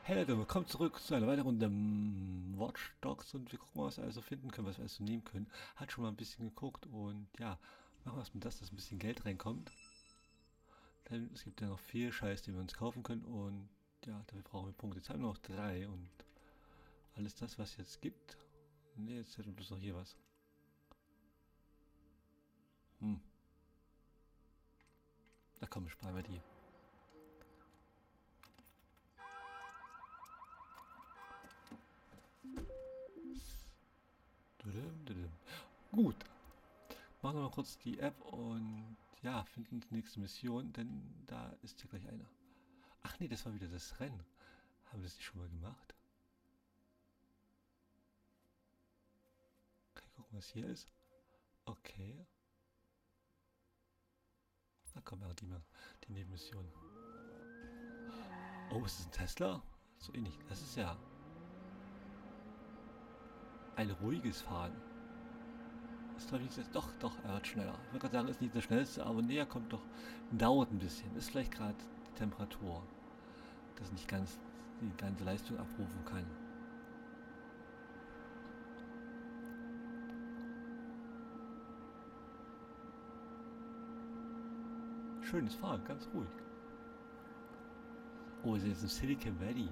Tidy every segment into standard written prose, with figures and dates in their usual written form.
Hey Leute, willkommen zurück zu einer weiteren Runde Watch Dogs und wir gucken mal, was wir also finden können, was wir also nehmen können. Hat schon mal ein bisschen geguckt und ja, machen wir erstmal das, dass ein bisschen Geld reinkommt. Denn es gibt ja noch viel Scheiß, den wir uns kaufen können und ja, dafür brauchen wir Punkte. Jetzt haben wir noch 3 und alles das, was es jetzt gibt. Ne, jetzt hätten wir bloß noch hier was. Na komm, sparen wir die. Gut, machen wir mal kurz die App und ja, finden uns die nächste Mission, denn da ist ja gleich einer. Ach nee, das war wieder das Rennen. Haben wir das nicht schon mal gemacht? Okay, gucken, was hier ist. Okay. Na komm, ja, die Nebenmission. Oh, ist das ein Tesla? So ähnlich. Das ist ja ein ruhiges Fahren. Ist doch nicht das. Doch, er wird schneller. Ich würde gerade sagen, ist nicht das schnellste, aber näher kommt doch. Dauert ein bisschen. Ist vielleicht gerade die Temperatur, dass nicht ganz die ganze Leistung abrufen kann. Schönes Fahren, ganz ruhig. Oh, wir sind jetzt in Silicon Valley.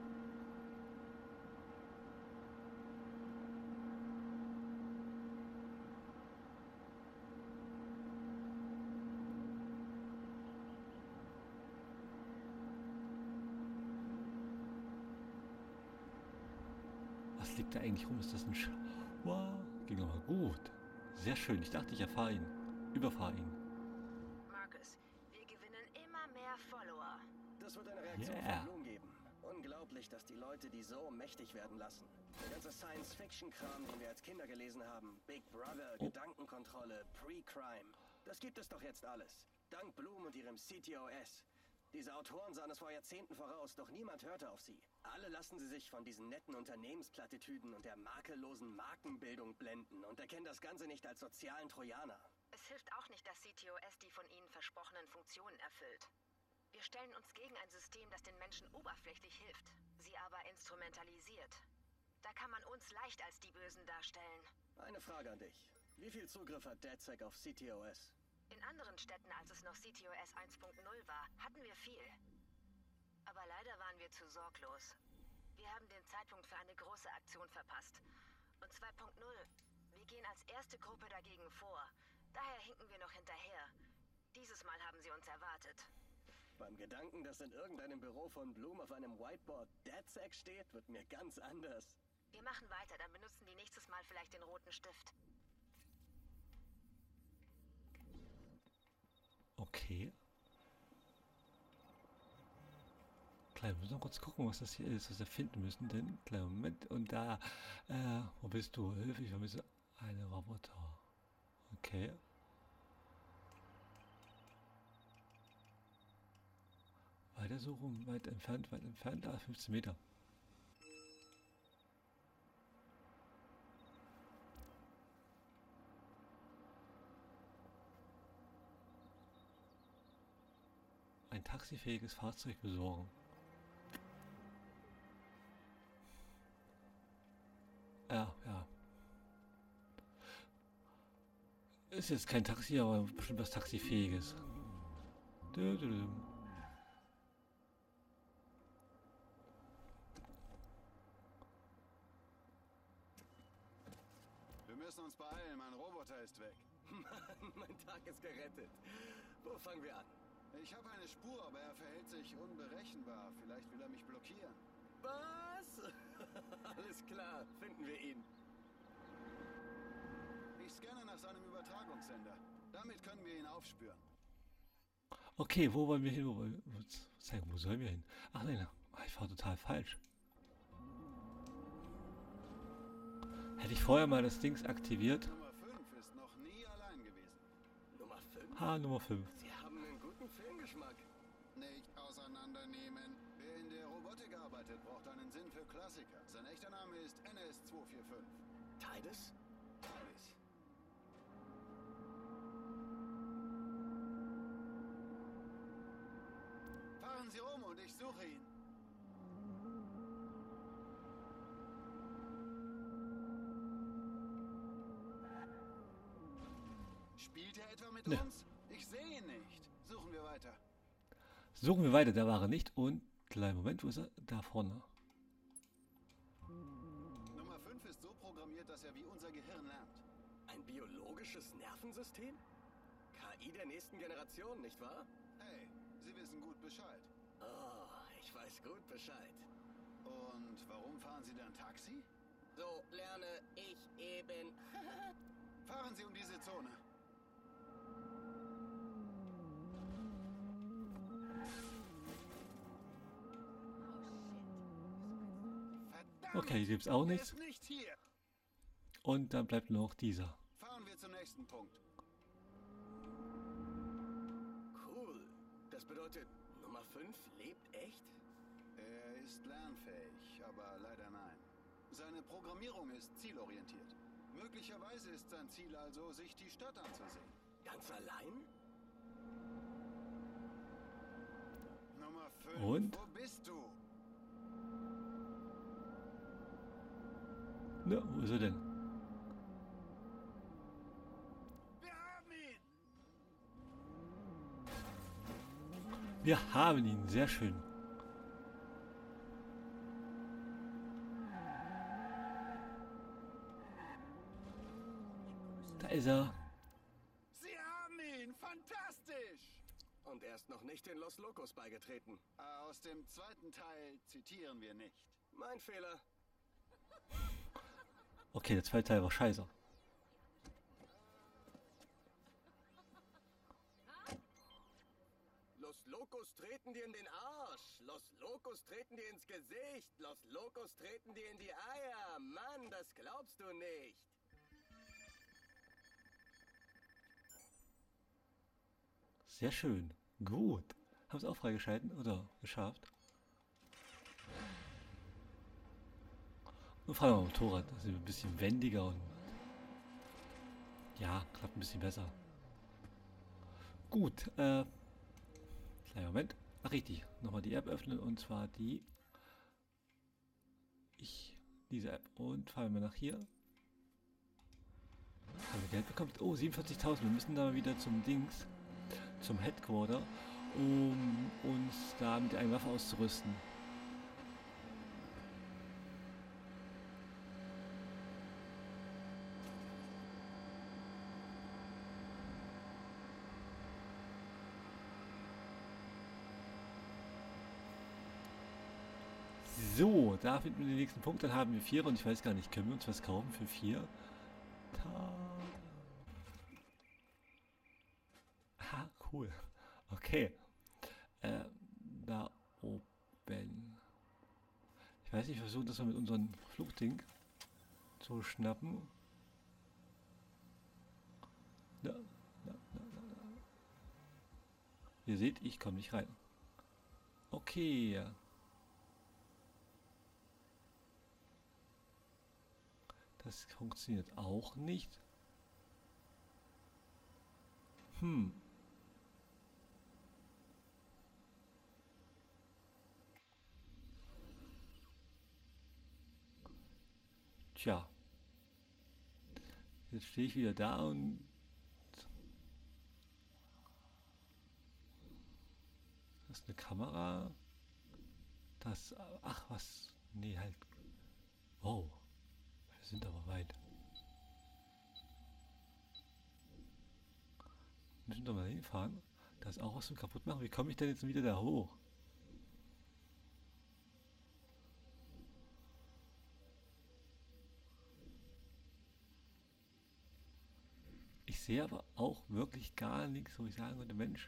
Was liegt da eigentlich rum? Ist das ein Wow, ging aber gut. Sehr schön. Ich dachte, ich erfahre ihn. Überfahre ihn. Marcus, wir gewinnen immer mehr Follower. Das wird eine Reaktion von Yeah. Bloom geben. Unglaublich, dass die Leute die so mächtig werden lassen. Der ganze Science-Fiction-Kram, den wir als Kinder gelesen haben, Big Brother, Gedankenkontrolle, Pre-Crime, das gibt es doch jetzt alles. Dank Bloom und ihrem CTOS. Diese Autoren sahen es vor Jahrzehnten voraus, doch niemand hörte auf sie. Alle lassen sie sich von diesen netten Unternehmensplattitüden und der makellosen Markenbildung blenden und erkennen das Ganze nicht als sozialen Trojaner. Es hilft auch nicht, dass CTOS die von ihnen versprochenen Funktionen erfüllt. Wir stellen uns gegen ein System, das den Menschen oberflächlich hilft, sie aber instrumentalisiert. Da kann man uns leicht als die Bösen darstellen. Eine Frage an dich. Wie viel Zugriff hat DedSec auf CTOS? In anderen Städten, als es noch CTOS 1.0 war, hatten wir viel. Aber leider waren wir zu sorglos. Wir haben den Zeitpunkt für eine große Aktion verpasst. Und 2.0, wir gehen als erste Gruppe dagegen vor. Daher hinken wir noch hinterher. Dieses Mal haben sie uns erwartet. Beim Gedanken, dass in irgendeinem Büro von Bloom auf einem Whiteboard DedSec steht, wird mir ganz anders. Wir machen weiter, dann benutzen die nächstes Mal vielleicht den roten Stift. Okay. Kleinen, wir müssen noch kurz gucken, was das hier ist, was wir finden müssen, denn, kleinen Moment, und da, wo bist du? Hilfe, ich vermisse einen Roboter. Okay. Weiter suchen, weit entfernt, da 15 Meter. Ein taxifähiges Fahrzeug besorgen. Ja. Ist jetzt kein Taxi, aber bestimmt was Taxifähiges. Dö, dö, dö. Wir müssen uns beeilen, mein Roboter ist weg. Mann, mein Tag ist gerettet. Wo fangen wir an? Ich habe eine Spur, aber er verhält sich unberechenbar. Vielleicht will er mich blockieren. Was? Alles klar, finden wir ihn. Ich scanne nach seinem Übertragungssender. Damit können wir ihn aufspüren. Okay, wo wollen wir hin? Wo sollen wir hin? Ach nein, ich fahre total falsch. Hätte ich vorher mal das Dings aktiviert. Nummer 5 ist noch nie allein gewesen. Nummer 5? Nummer 5. Sie haben einen guten Filmgeschmack. Nicht auseinandernehmen. Wer in der Robotik arbeitet, braucht einen Sinn für Klassiker. Sein echter Name ist NS245. Titus? Alice. Fahren Sie um und ich suche ihn. Spielt er etwa mit Ne. uns? Ich sehe ihn nicht. Suchen wir weiter. Suchen wir weiter, da war er nicht. Und, kleinen Moment, wo ist er? Da vorne. Nummer 5 ist so programmiert, dass er wie unser Gehirn lernt. Ein biologisches Nervensystem? KI der nächsten Generation, nicht wahr? Hey, Sie wissen gut Bescheid. Oh, ich weiß gut Bescheid. Und warum fahren Sie dann Taxi? So lerne ich eben. Fahren Sie um diese Zone. Verdammt! Okay, hier gibt's auch Er nichts. ist nicht hier. Und dann bleibt nur noch dieser. Fahren wir zum nächsten Punkt. Cool. Das bedeutet, Nummer 5 lebt echt? Er ist lernfähig, aber leider nein. Seine Programmierung ist zielorientiert. Möglicherweise ist sein Ziel also, sich die Stadt anzusehen. Ganz allein? Nummer 5. Und? Wo bist du? Na, wo ist er denn? Wir haben ihn! Wir haben ihn, sehr schön. Da ist er. Sie haben ihn! Fantastisch! Und er ist noch nicht den Los Locos beigetreten. Aus dem zweiten Teil zitieren wir nicht. Mein Fehler. Okay, der zweite Teil war scheiße. Los Locos treten dir in den Arsch. Los Locos treten dir ins Gesicht. Los Locos treten dir in die Eier. Mann, das glaubst du nicht. Sehr schön. Gut. Haben es auch freigeschalten oder geschafft. Und fahren wir mit dem Motorrad. Das ist ein bisschen wendiger und ja, klappt ein bisschen besser. Gut, kleinen Moment. Ach richtig, nochmal die App öffnen und zwar diese App und fahren wir nach hier. Haben wir Geld bekommen? Oh, 47.000. Wir müssen da mal wieder zum Dings, zum Headquarter, um uns da mit einer Waffe auszurüsten. So, da finden wir den nächsten Punkt. Dann haben wir 4 und ich weiß gar nicht, können wir uns was kaufen für 4? Ah, cool. Okay. Da oben. Ich weiß nicht, wir versuchen das mal mit unserem Flugding zu schnappen. Da. Ihr seht, ich komme nicht rein. Okay. Das funktioniert auch nicht. Tja. Jetzt stehe ich wieder da und das ist eine Kamera. Das. Ach was. Nee, halt. Wow. Wir sind aber weit. Müssen wir mal hinfahren. Da ist auch was zum kaputt machen. Wie komme ich denn jetzt wieder da hoch? Ich sehe aber auch wirklich gar nichts, wo ich sagen könnte, Mensch.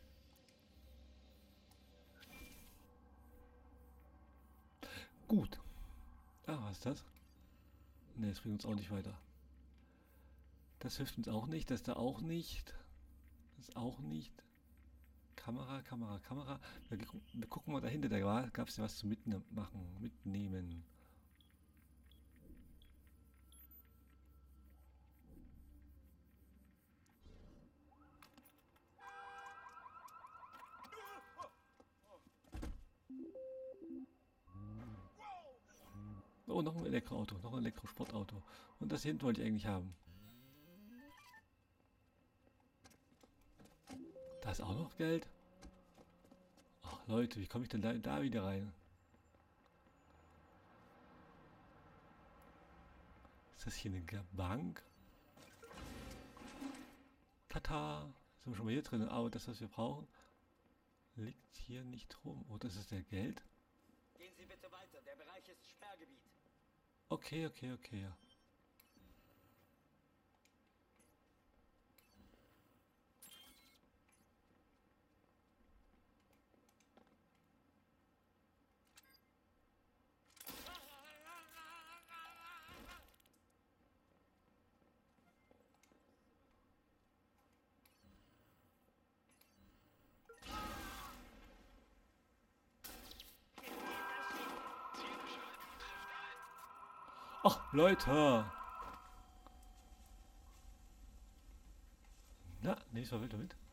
Gut. Ah, was ist das? Ne, das bringt uns auch nicht weiter. Das hilft uns auch nicht, das da auch nicht. Das auch nicht. Kamera. Wir gucken mal dahinter, da gab es ja was zu mitnehmen. Oh, noch ein Elektroauto, noch ein Elektrosportauto. Und das hier hinten wollte ich eigentlich haben. Da ist auch noch Geld. Ach Leute, wie komme ich denn da wieder rein? Ist das hier eine Bank? Tata! Sind wir schon mal hier drin? Aber das, was wir brauchen, liegt hier nicht rum. Oh, das ist der Geld? Gehen Sie bitte weiter, der Bereich ist Sperrgebiet. Okay, okay, okay, ja. Ach, Leute! Na, nee, war wild damit.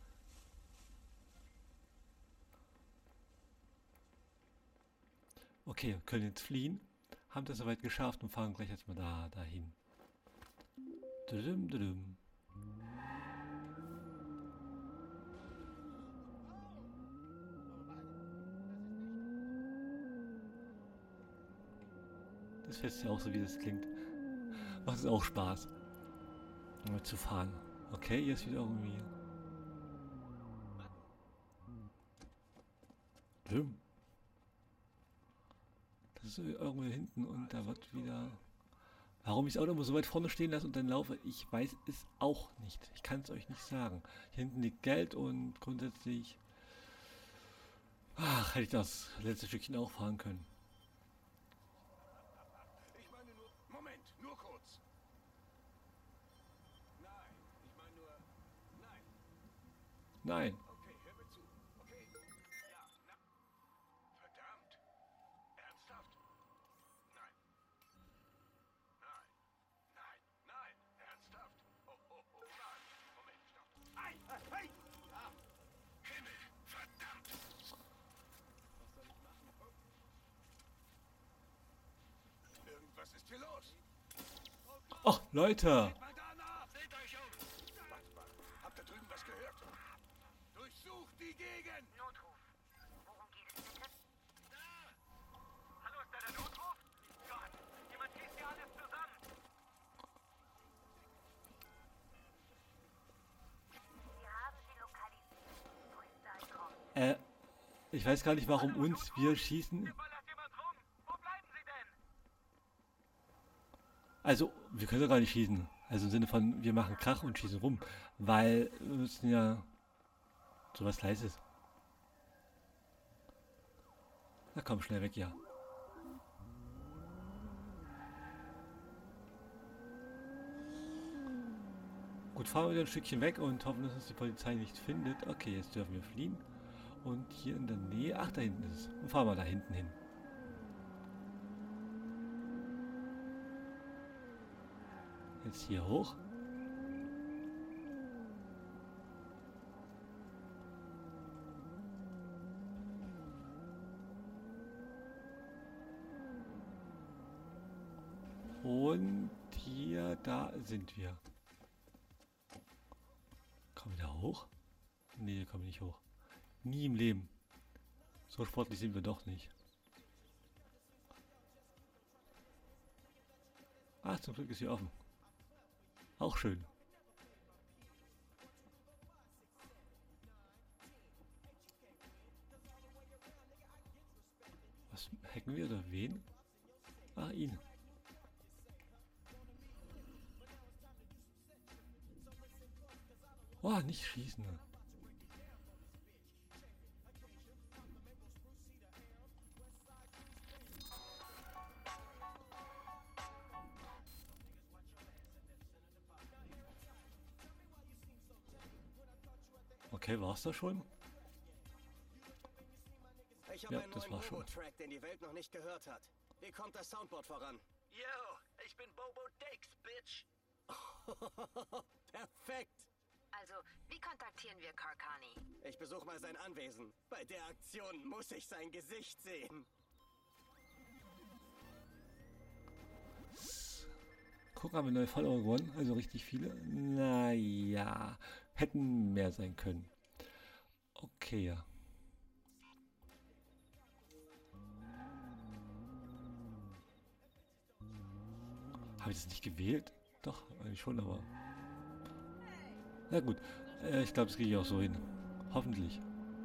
Okay, wir können jetzt fliehen. Haben das soweit geschafft und fahren gleich jetzt mal dahin. Dudum, dudum. Das fest ja auch so, wie das klingt. Macht es auch Spaß, mal zu fahren. Okay, jetzt wieder irgendwie. Das ist irgendwo hinten und da wird wieder. Warum ich das Auto immer so weit vorne stehen lasse und dann laufe, ich weiß es auch nicht. Ich kann es euch nicht sagen. Hier hinten liegt Geld und grundsätzlich. Ach, hätte ich das letzte Stückchen auch fahren können. Ich meine nur... Moment, nur kurz. Nein, ich meine nur... Nein. Nein. Okay, hör mir zu. Okay? Ja, na... Verdammt. Ernsthaft? Nein. Nein. Nein. Nein. Ernsthaft? Oh, oh, oh, nein. Moment, stopp. Ei, hey! Ja. Himmel, verdammt. Was soll ich machen? Irgendwas ist hier los. Ach, Leute. Mal danach! Seht euch um! Warte mal, habt ihr drüben was gehört? Durchsucht die Gegend! Notruf. Worum geht es bitte? Hallo, ist da der Notruf? Gott, jemand schießt hier alles zusammen. Wir haben sie lokalisiert. Polizei kommt. Ich weiß gar nicht, warum uns wir schießen. Hier ballert jemand rum. Wo bleiben Sie denn? Also, wir können doch gar nicht schießen. Also im Sinne von, wir machen Krach und schießen rum. Weil wir müssen ja sowas Leises. Na komm, schnell weg, ja. Gut, fahren wir wieder ein Stückchen weg und hoffen, dass uns die Polizei nicht findet. Okay, jetzt dürfen wir fliehen. Und hier in der Nähe, ach, da hinten ist es. Und fahren wir da hinten hin. Jetzt hier hoch. Und hier, da sind wir. Kommen wir da hoch? Nee, hier kommen wir nicht hoch. Nie im Leben. So sportlich sind wir doch nicht. Ah, zum Glück ist sie offen. Auch schön. Was hacken wir oder wen? Ah, ihn. Oh, nicht schießen. Okay, war's das schon? Ich habe Ja, einen das neuen war schon. Bobo-Track, den die Welt noch nicht gehört hat. Wie kommt das Soundboard voran? Yo, ich bin Bobo Dix, Bitch. Perfekt! Also, wie kontaktieren wir Karkani? Ich besuche mal sein Anwesen. Bei der Aktion muss ich sein Gesicht sehen. Guck, haben wir neue Follower gewonnen, also richtig viele. Naja, hätten mehr sein können. Okay, ja. Habe ich das nicht gewählt? Doch, eigentlich schon, aber... Na gut, ich glaube, das kriege ich auch so hin. Hoffentlich.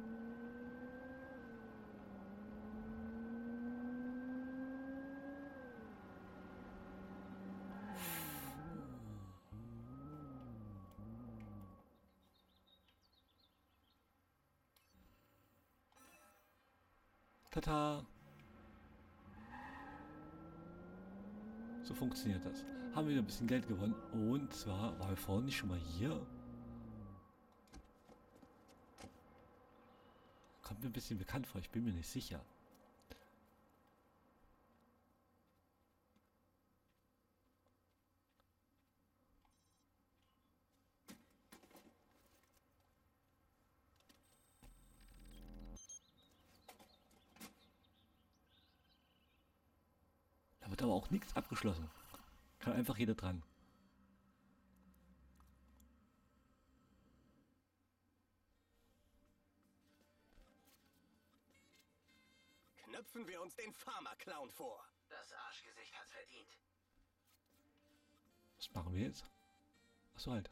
Tata! So funktioniert das. Haben wir wieder ein bisschen Geld gewonnen. Und zwar, waren wir vorhin nicht schon mal hier? Kommt mir ein bisschen bekannt vor, ich bin mir nicht sicher. Da wird aber auch nichts abgeschlossen. Kann einfach jeder dran. Knöpfen wir uns den Pharma-Clown vor. Das Arschgesicht hat's verdient. Was machen wir jetzt? Achso, halt.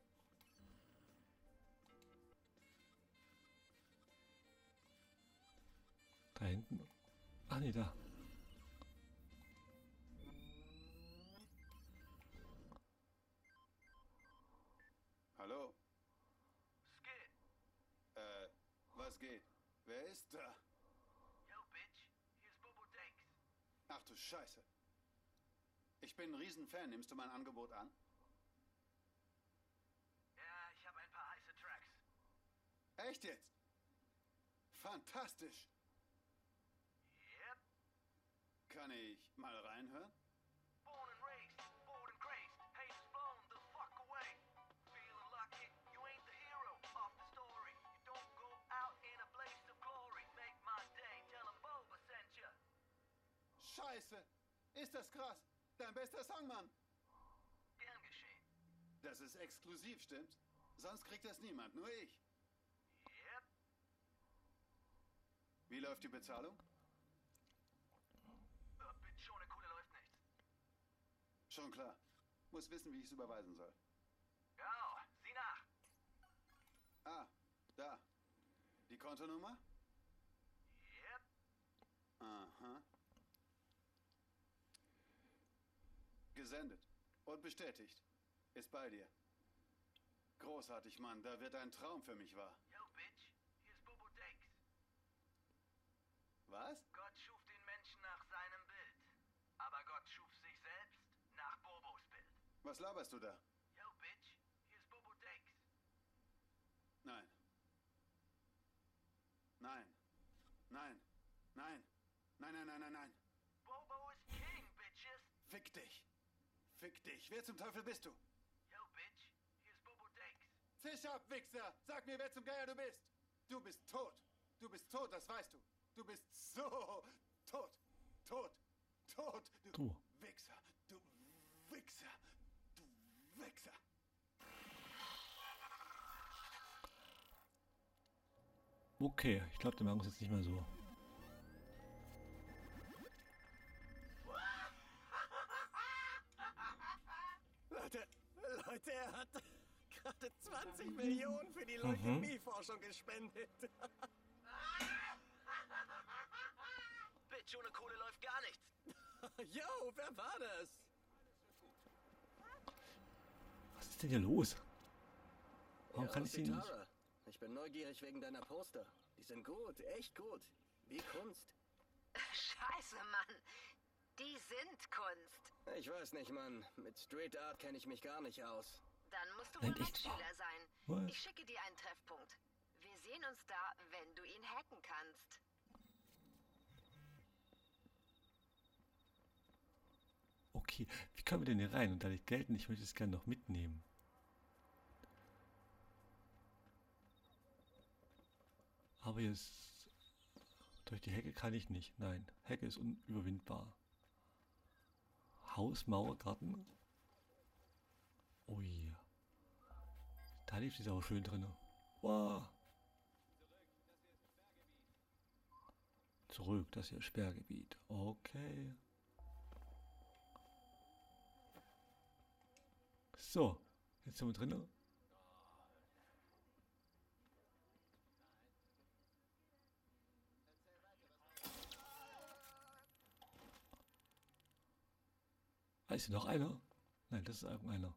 Da hinten. Ach nee, da. Hallo? Skid. Was geht? Wer ist da? Yo, Bitch. Hier ist Bobo Danks. Ach du Scheiße. Ich bin ein Riesenfan. Nimmst du mein Angebot an? Ja, ich habe ein paar heiße Tracks. Echt jetzt? Fantastisch. Yep. Kann ich mal reinhören? Born and raised, bored and crazed. Haters blown the fuck away. Feeling lucky, you ain't the hero of the story. You don't go out in a blaze of glory. Make my day, tell 'em Boba sent ya. Scheiße. Ist das krass? Dein bester Song, Mann. Gern geschehen. Das ist exklusiv, stimmt's? Sonst kriegt das niemand, nur ich. Yep. Wie läuft die Bezahlung? Bitch, ohne Kohle läuft nichts. Schon klar. Muss wissen, wie ich es überweisen soll. Ja, sieh nach. Ah, da. Die Kontonummer? Yep. Aha. Gesendet. Und bestätigt. Ist bei dir. Großartig, Mann. Da wird ein Traum für mich wahr. Yo, Bitch. Hier ist Bobo Danks. Was? Gott schuf den Menschen nach seinem Bild. Aber Gott schuf sich selbst nach Bobos Bild. Was laberst du da? Yo, Bitch. Hier ist Bobo Danks. Nein. Nein. Nein. Nein. Nein, nein, nein, nein, nein. Bobo is king, bitches. Fick dich. Fick dich. Wer zum Teufel bist du? Yo, Bitch. Hier ist Bobo Danks. Zisch ab, Wichser! Sag mir, wer zum Geier du bist! Du bist tot! Du bist tot, das weißt du! Du bist so tot! Tot! Tot! Du. Wichser! Du Wichser! Du Wichser! Okay, ich glaube, der machen es jetzt nicht mehr so. Leute, er hat gerade 20 Millionen für die Leukämie-Forschung gespendet. Bitch, ohne Kohle läuft gar nichts. Yo, wer war das? Was ist denn hier los? Warum kann ich sie nicht? Tara. Ich bin neugierig wegen deiner Poster. Die sind gut, echt gut. Wie Kunst. Scheiße, Mann. Die sind Kunst. Ich weiß nicht, Mann. Mit Street Art kenne ich mich gar nicht aus. Dann musst du Nein, wohl echt wahr? Mitschüler sein. Was? Ich schicke dir einen Treffpunkt. Wir sehen uns da, wenn du ihn hacken kannst. Okay, wie kommen wir denn hier rein? Und da liegt Geld und ich möchte es gerne noch mitnehmen. Aber jetzt... Durch die Hecke kann ich nicht. Nein, Hecke ist unüberwindbar. Haus, Mauer, Garten. Ui. Da lief es aber schön drin. Wow. Zurück, das hier ist Sperrgebiet. Okay. So, jetzt sind wir drin. Ist hier noch einer? Nein, das ist irgendeiner.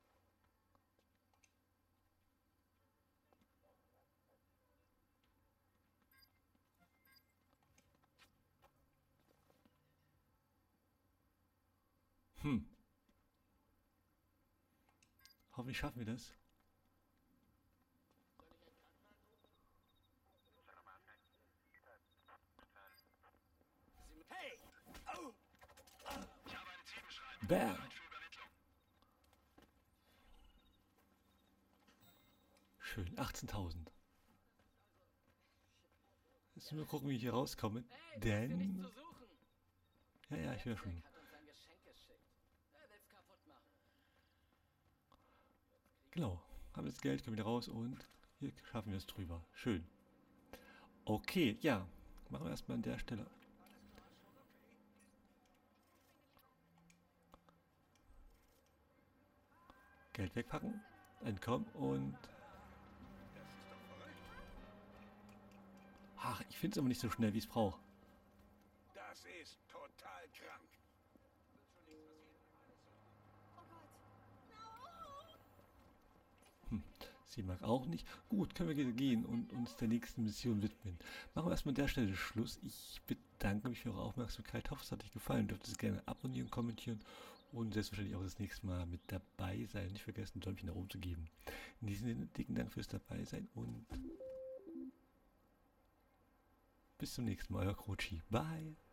Hoffentlich schaffen wir das. Hey! Bam! Schön, 18.000. Jetzt müssen wir gucken, wie ich hier rauskomme. Denn... Ja, ich höre schon. Genau, haben das Geld, können wieder raus und hier schaffen wir es drüber. Schön. Okay, ja. Machen wir erstmal an der Stelle. Geld wegpacken, entkommen und... Ach, ich finde es aber nicht so schnell, wie ich es brauche. Das ist total krank. Sie mag auch nicht. Gut, können wir gehen und uns der nächsten Mission widmen. Machen wir erstmal an der Stelle Schluss. Ich bedanke mich für eure Aufmerksamkeit. Ich hoffe, es hat euch gefallen. Dürft es gerne abonnieren, kommentieren und selbstverständlich auch das nächste Mal mit dabei sein. Nicht vergessen, ein Däumchen nach oben zu geben. In diesem Sinne, dicken Dank fürs dabei sein und bis zum nächsten Mal, euer Krochi. Bye!